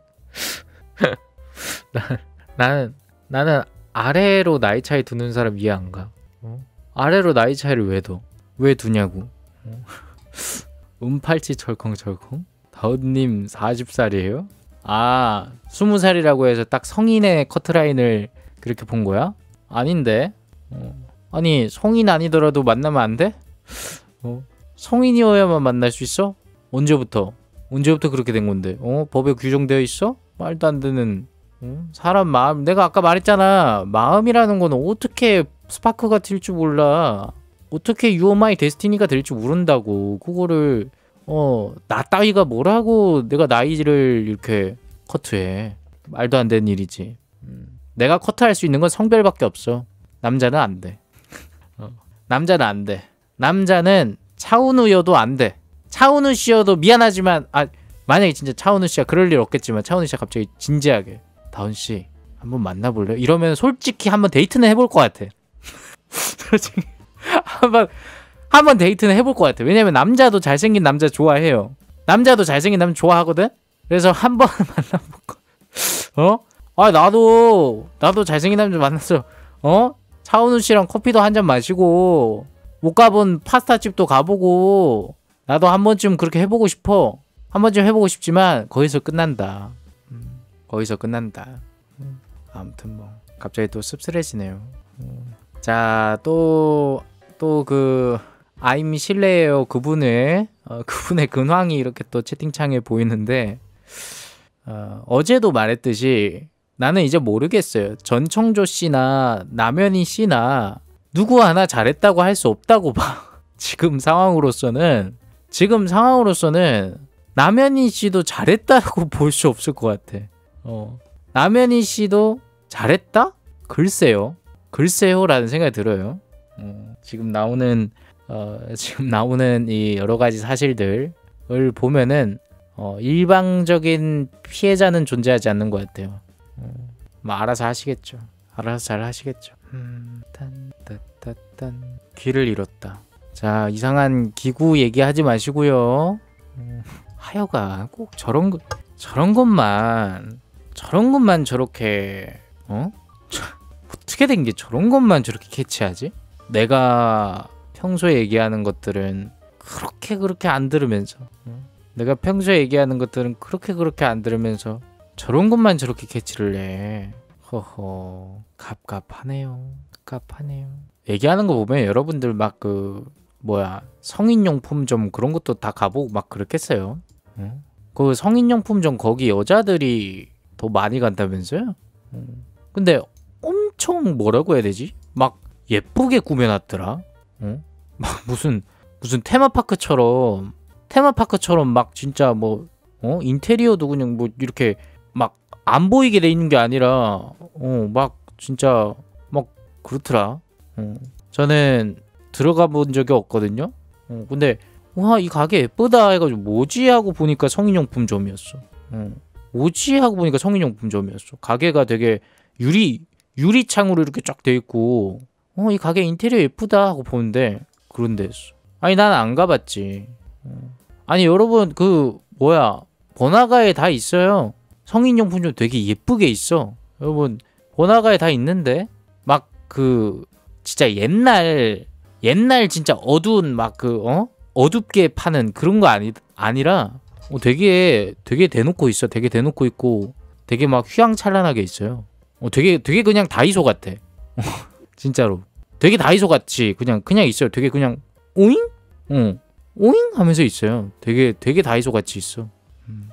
나, 나는 나는 아래로 나이 차이 두는 사람 이해 안 가. 어? 아래로 나이 차이를 왜 둬? 왜 두냐고. 어? 음팔찌 철컹철컹? 다운님 마흔 살이에요? 아, 스무 살이라고 해서 딱 성인의 커트라인을 그렇게 본 거야? 아닌데. 어. 아니 성인 아니더라도 만나면 안 돼? 어. 성인이어야만 만날 수 있어? 언제부터? 언제부터 그렇게 된 건데? 어? 법에 규정되어 있어? 말도 안 되는. 어? 사람 마음, 내가 아까 말했잖아. 마음이라는 건 어떻게 스파크가 튈 줄 몰라. 어떻게 You Are My Destiny가 될지 모른다고. 그거를 어 나 따위가 뭐라고 내가 나이를 이렇게 커트해. 말도 안 되는 일이지. 음. 내가 커트할 수 있는 건 성별밖에 없어. 남자는 안 돼. 어. 남자는 안 돼. 남자는 차은우여도 안 돼. 차은우 씨여도 미안하지만 아 만약에 진짜 차은우 씨가 그럴 일 없겠지만 차은우 씨가 갑자기 진지하게 다은 씨 한번 만나볼래요? 이러면 솔직히 한번 데이트는 해볼 것 같아. 솔직히 한번 한번 데이트는 해볼 것 같아. 왜냐면 남자도 잘생긴 남자 좋아해요. 남자도 잘생긴 남자 좋아하거든. 그래서 한번 만나볼까. 어? 아 나도 나도 잘생긴 남자 만나서 어? 차은우 씨랑 커피도 한 잔 마시고 못 가본 파스타 집도 가보고 나도 한 번쯤 그렇게 해보고 싶어. 한 번쯤 해보고 싶지만 거기서 끝난다. 음, 거기서 끝난다. 음, 아무튼 뭐 갑자기 또 씁쓸해지네요. 음. 자, 또 또 그 아임 실례예요 그분의 어, 그분의 근황이 이렇게 또 채팅창에 보이는데 어, 어제도 말했듯이 나는 이제 모르겠어요. 전청조 씨나 남현희 씨나 누구 하나 잘했다고 할 수 없다고 봐. 지금 상황으로서는 지금 상황으로서는 남현희 씨도 잘했다고 볼 수 없을 것 같아. 어. 남현희 씨도 잘했다? 글쎄요. 글쎄요라는 생각이 들어요. 어. 지금 나오는 어, 지금 나오는 이 여러 가지 사실들을 보면은 어, 일방적인 피해자는 존재하지 않는 것 같아요. 어. 뭐 알아서 하시겠죠. 알아서 잘 하시겠죠. 음, 딴, 딴, 딴, 딴. 귀를 잃었다. 자, 이상한 기구 얘기하지 마시고요. 음, 하여가 꼭 저런 것 저런 것만 저런 것만 저렇게 어? 어떻게 된 게 저런 것만 저렇게 캐치하지? 내가 평소에 얘기하는 것들은 그렇게 그렇게 안 들으면서 어? 내가 평소에 얘기하는 것들은 그렇게 그렇게 안 들으면서 저런 것만 저렇게 캐치를 해. 허허 갑갑하네요. 갑갑하네요. 얘기하는 거 보면 여러분들 막 그 뭐야 성인용품점 그런 것도 다 가보고 막 그렇겠어요. 어? 그 성인용품점 거기 여자들이 더 많이 간다면서요? 어. 근데 엄청 뭐라고 해야 되지? 막 예쁘게 꾸며놨더라. 어? 막 무슨 무슨 테마파크처럼 테마파크처럼 막 진짜 뭐 어? 인테리어도 그냥 뭐 이렇게 막 안 보이게 돼 있는 게 아니라 어 막 진짜 막 그렇더라. 어. 저는 들어가 본 적이 없거든요. 어, 근데 와 이 가게 예쁘다 해가지고 뭐지 하고 보니까 성인용품점이었어. 어. 뭐지 하고 보니까 성인용품점이었어. 가게가 되게 유리 유리창으로 이렇게 쫙 돼 있고 어 이 가게 인테리어 예쁘다 하고 보는데 그런 데였어. 아니 난 안 가봤지. 어. 아니 여러분 그 뭐야 번화가에 다 있어요. 성인용품점 되게 예쁘게 있어. 여러분 번화가에 다 있는데 막 그 진짜 옛날 옛날 진짜 어두운 막 그 어 어둡게 파는 그런 거 아니 아니라 어, 되게 되게 대놓고 있어. 되게 대놓고 있고 되게 막 휘황찬란하게 있어요. 어, 되게 되게 그냥 다이소 같아. 진짜로 되게 다이소 같이 그냥 그냥 있어요. 되게 그냥 오잉? 어 오잉 하면서 있어요. 되게 되게 다이소 같이 있어. 음.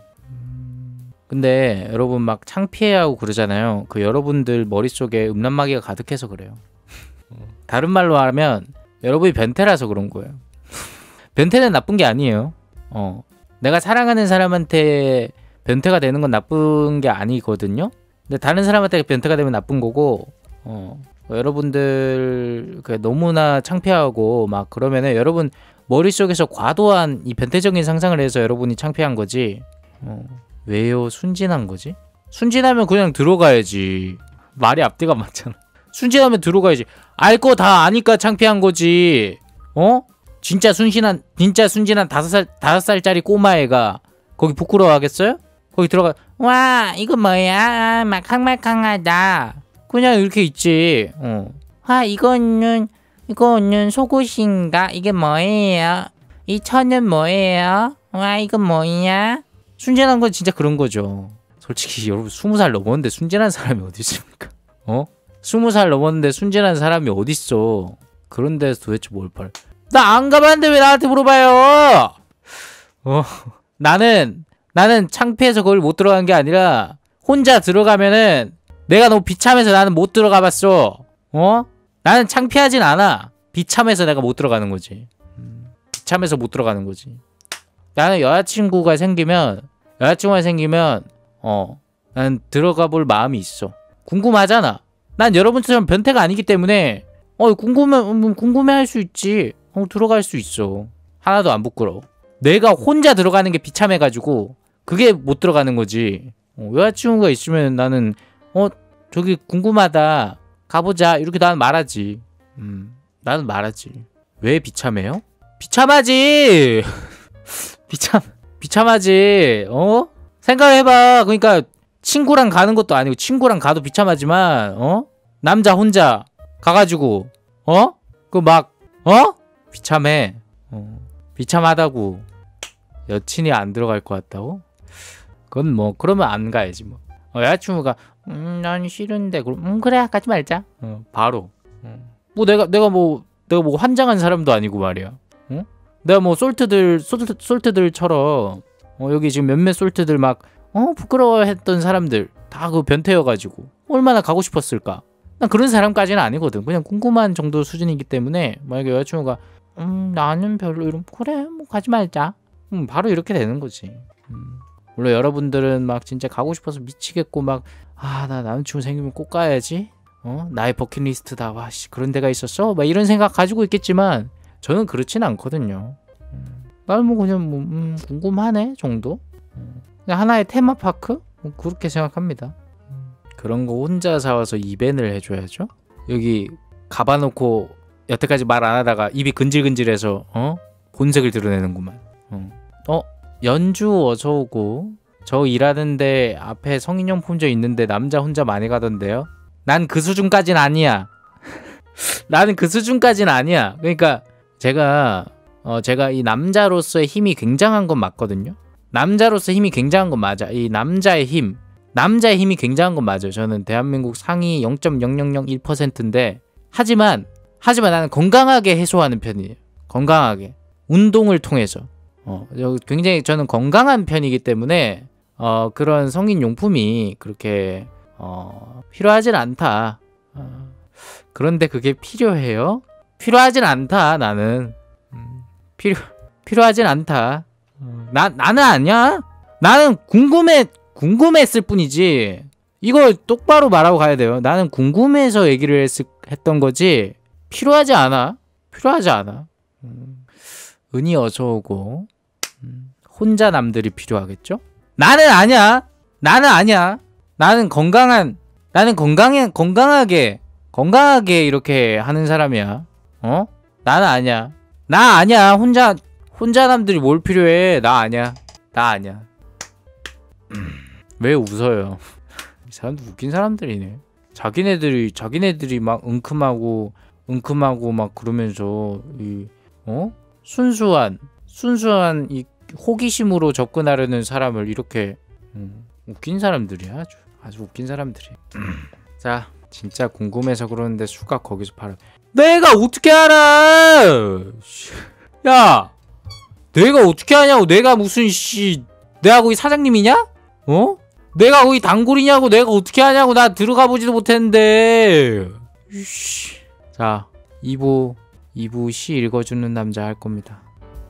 근데 여러분 막 창피해하고 그러잖아요. 그 여러분들 머릿속에 음란마귀가 가득해서 그래요. 다른 말로 하면 여러분이 변태라서 그런 거예요. 변태는 나쁜 게 아니에요. 어, 내가 사랑하는 사람한테 변태가 되는 건 나쁜 게 아니거든요. 근데 다른 사람한테 변태가 되면 나쁜 거고 어, 여러분들 그 너무나 창피하고 막 그러면은 여러분 머릿속에서 과도한 이 변태적인 상상을 해서 여러분이 창피한 거지. 어, 왜요? 순진한 거지? 순진하면 그냥 들어가야지. 말이 앞뒤가 맞잖아. 순진하면 들어가야지. 알 거 다 아니까 창피한 거지. 어? 진짜 순진한 진짜 순진한 다섯 살 다섯 살짜리 꼬마애가 거기 부끄러워하겠어요? 거기 들어가 와 이거 뭐야 막캉막캉하다. 그냥 이렇게 있지. 어. 와 이거는 이거는 속옷인가? 이게 뭐예요? 이 천은 뭐예요? 와 이거 뭐냐? 순진한 건 진짜 그런 거죠. 솔직히 여러분 스무 살 넘었는데 순진한 사람이 어디 있습니까? 어? 스무 살 넘었는데 순진한 사람이 어디 있어? 그런 데서 도대체 뭘 팔? 나 안 가봤는데 왜 나한테 물어봐요? 어? 나는 나는 창피해서 거길 못 들어간 게 아니라 혼자 들어가면은 내가 너무 비참해서 나는 못 들어가 봤어. 어? 나는 창피하진 않아. 비참해서 내가 못 들어가는 거지. 음, 비참해서 못 들어가는 거지. 나는 여자친구가 생기면 여자친구가 생기면 어, 난 들어가 볼 마음이 있어. 궁금하잖아. 난 여러분처럼 변태가 아니기 때문에 어, 궁금해 궁금해 할 수 있지. 어, 들어갈 수 있어. 하나도 안 부끄러워. 내가 혼자 들어가는 게 비참해가지고 그게 못 들어가는 거지. 어, 여자친구가 있으면 나는 어, 저기 궁금하다. 가보자. 이렇게 나는 말하지. 음, 나는 말하지. 왜 비참해요? 비참하지. 비참 비참하지. 어? 생각해봐. 그러니까 친구랑 가는 것도 아니고 친구랑 가도 비참하지만 어? 남자 혼자 가가지고 어? 그 막 어? 비참해. 어. 비참하다고. 여친이 안 들어갈 것 같다고? 그건 뭐 그러면 안 가야지 뭐. 어, 여자친구가 음, 난 싫은데 그럼 음, 그래 가지 말자. 어, 바로. 어. 뭐 내가 내가 뭐 내가 뭐 환장한 사람도 아니고 말이야. 어? 내가 뭐 솔트들 솔트, 솔트들처럼 어, 여기 지금 몇몇 솔트들 막 어 부끄러워했던 사람들 다 그 변태여가지고 얼마나 가고 싶었을까. 난 그런 사람까지는 아니거든. 그냥 궁금한 정도 수준이기 때문에 만약에 여자친구가 음 나는 별로 이러면 그래 뭐 가지 말자. 음 바로 이렇게 되는 거지. 음. 물론 여러분들은 막 진짜 가고 싶어서 미치겠고 막 아 나 남자친구 생기면 꼭 가야지. 어 나의 버킷리스트다. 와 씨 그런 데가 있었어? 막 이런 생각 가지고 있겠지만 저는 그렇진 않거든요. 음. 나는 뭐 그냥 뭐 음, 궁금하네 정도. 음. 그냥 하나의 테마파크? 뭐 그렇게 생각합니다. 음. 그런 거 혼자 사와서 이벤을 해줘야죠. 여기 가봐놓고 여태까지 말 안 하다가 입이 근질근질해서 어 본색을 드러내는구만. 어, 어 연주 어서오고. 저 일하는데 앞에 성인용품점 있는데 남자 혼자 많이 가던데요. 난 그 수준까진 아니야. 나는 그 수준까진 아니야. 그러니까 제가 어 제가 이 남자로서의 힘이 굉장한 건 맞거든요. 남자로서 힘이 굉장한 건 맞아. 이 남자의 힘 남자의 힘이 굉장한 건 맞아요. 저는 대한민국 상위 영 점 영영영일 퍼센트인데 하지만 하지만 나는 건강하게 해소하는 편이에요. 건강하게 운동을 통해서 어 굉장히 저는 건강한 편이기 때문에 어 그런 성인 용품이 그렇게 어 필요하진 않다. 어, 그런데 그게 필요해요? 필요하진 않다. 나는 음, 필요 필요하진 않다. 어, 나 나는 아니야. 나는 궁금해 궁금했을 뿐이지. 이걸 똑바로 말하고 가야 돼요. 나는 궁금해서 얘기를 했, 했던 거지. 필요하지 않아. 필요하지 않아. 음, 은희 어서 오고. 음, 혼자 남들이 필요하겠죠? 나는 아니야. 나는 아니야. 나는 건강한 나는 건강해 건강하게 건강하게 이렇게 하는 사람이야. 어? 나는 아니야. 나 아니야. 혼자 혼자 남들이 뭘 필요해. 나 아니야. 나 아니야. 음, 왜 웃어요? 이 사람도 웃긴 사람들이네. 자기네들이 자기네들이 막 은큼하고 은큼하고 막 그러면서 이 어? 순수한 순수한 이 호기심으로 접근하려는 사람을 이렇게 음, 웃긴 사람들이야. 아주 아주 웃긴 사람들이. 자, 진짜 궁금해서 그러는데 수가 거기서 팔아. 내가 어떻게 알아? 야, 내가 어떻게 아냐고. 내가 무슨 씨 내가 거기 사장님이냐? 어? 내가 거기 단골이냐고. 내가 어떻게 하냐고. 나 들어가 보지도 못했는데. 이씨. 자, 이 부 이 부 시 읽어주는 남자 할 겁니다.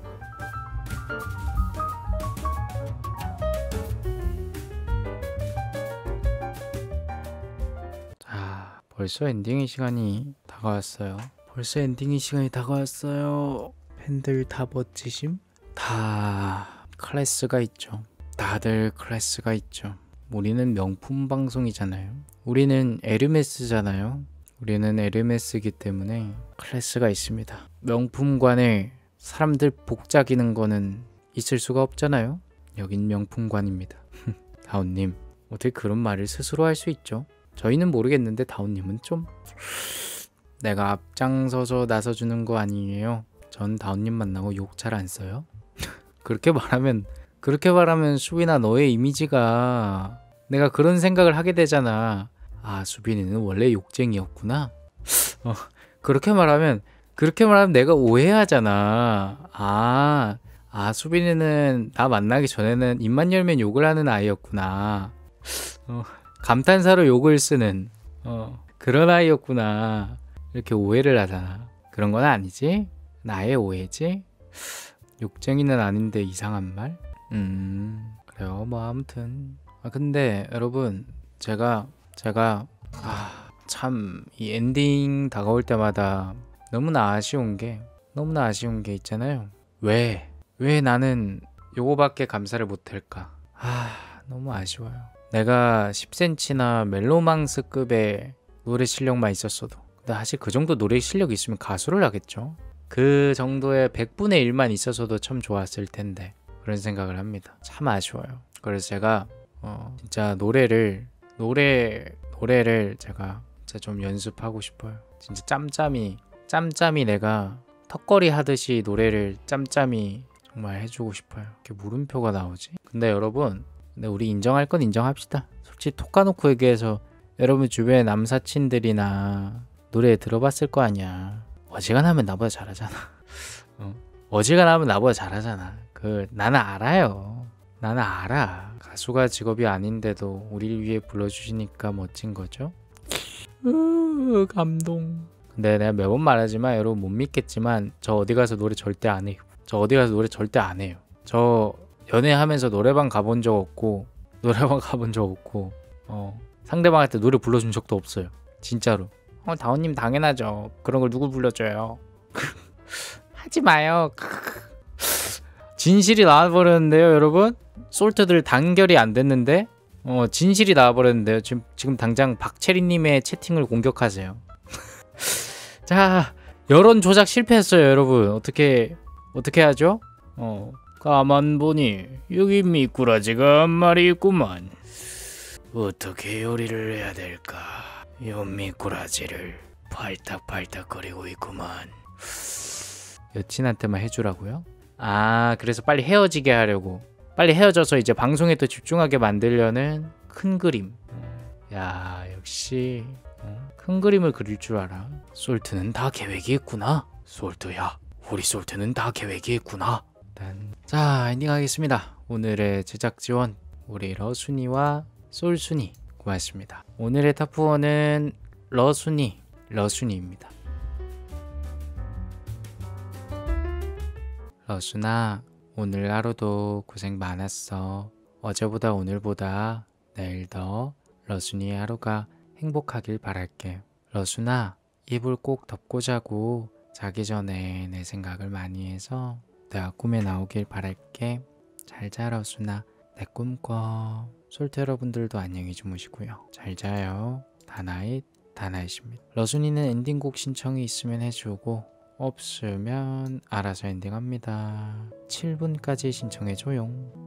자, 벌써 엔딩의 시간이 다가왔어요. 벌써 엔딩의 시간이 다가왔어요. 팬들 다 멋지심? 다 클래스가 있죠. 다들 클래스가 있죠. 우리는 명품 방송이잖아요. 우리는 에르메스잖아요. 우리는 에르메스이기 때문에 클래스가 있습니다. 명품관에 사람들 복잡이는 거는 있을 수가 없잖아요. 여긴 명품관입니다. 다운님, 어떻게 그런 말을 스스로 할 수 있죠? 저희는 모르겠는데 다운님은 좀 내가 앞장서서 나서주는 거 아니에요. 전 다운님 만나고 욕 잘 안 써요. 그렇게 말하면 그렇게 말하면 수빈아 너의 이미지가 내가 그런 생각을 하게 되잖아. 아 수빈이는 원래 욕쟁이였구나. 어, 그렇게 말하면 그렇게 말하면 내가 오해하잖아. 아, 아 수빈이는 나 만나기 전에는 입만 열면 욕을 하는 아이였구나. 어, 감탄사로 욕을 쓰는 어, 그런 아이였구나. 이렇게 오해를 하잖아. 그런 건 아니지? 나의 오해지? 욕쟁이는 아닌데 이상한 말? 음 그래요. 뭐 아무튼 아 근데 여러분 제가 제가 아, 참 이 엔딩 다가올 때마다 너무나 아쉬운 게 너무나 아쉬운 게 있잖아요. 왜? 왜 나는 요거밖에 감사를 못할까? 아 너무 아쉬워요. 내가 십 센티미터나 멜로망스급의 노래 실력만 있었어도 근데 사실 그 정도 노래 실력이 있으면 가수를 하겠죠. 그 정도의 백분의 일만 있었어도 참 좋았을 텐데 그런 생각을 합니다. 참 아쉬워요. 그래서 제가 어, 진짜 노래를 노래 노래를 제가 진짜 좀 연습하고 싶어요. 진짜 짬짬이 짬짬이 내가 턱걸이 하듯이 노래를 짬짬이 정말 해주고 싶어요. 이렇게 물음표가 나오지? 근데 여러분 근데 우리 인정할 건 인정합시다. 솔직히 톡 까놓고 얘기해서 여러분 주변에 남사친들이나 노래 들어봤을 거 아니야. 어지간하면 나보다 잘하잖아. 어? 어지간하면 나보다 잘하잖아. 그 나는 알아요. 나는 알아. 가수가 직업이 아닌데도 우리를 위해 불러주시니까 멋진 거죠. 으, 감동. 근데 내가 매번 말하지만 여러분 못 믿겠지만 저 어디 가서 노래 절대 안 해요. 저 어디 가서 노래 절대 안 해요. 저 연애하면서 노래방 가본 적 없고 노래방 가본 적 없고 어, 상대방한테 노래 불러준 적도 없어요. 진짜로. 어, 다운님 당연하죠. 그런 걸 누굴 불러줘요. 하지 마요. 진실이 나와버렸는데요 여러분. 솔트들 단결이 안 됐는데 어, 진실이 나와버렸는데요. 지금, 지금 당장 박채리님의 채팅을 공격하세요. 자 여론 조작 실패했어요 여러분. 어떻게 어떻게 하죠? 어 가만 보니 여기 미꾸라지가 한 마리 있구만. 어떻게 요리를 해야 될까? 요 미꾸라지를 팔딱팔딱거리고 있구만. 여친한테만 해주라고요? 아 그래서 빨리 헤어지게 하려고 빨리 헤어져서 이제 방송에 또 집중하게 만들려는 큰 그림. 야 역시 어? 큰 그림을 그릴 줄 알아. 솔트는 다 계획이 있구나. 솔트야 우리 솔트는 다 계획이 있구나. 일단 자 엔딩 하겠습니다. 오늘의 제작 지원 우리 러순이와 솔순이 고맙습니다. 오늘의 탑원은 러순이 러순이입니다. 러순아 오늘 하루도 고생 많았어. 어제보다 오늘보다 내일 더 러순이의 하루가 행복하길 바랄게. 러순아 이불 꼭 덮고 자고 자기 전에 내 생각을 많이 해서 내가 꿈에 나오길 바랄게. 잘 자 러순아. 내 꿈꿔. 솔트 여러분들도 안녕히 주무시고요. 잘 자요. 다나잇 다나잇입니다. 러순이는 엔딩곡 신청이 있으면 해주고 없으면 알아서 엔딩합니다. 칠 분까지 신청해줘용.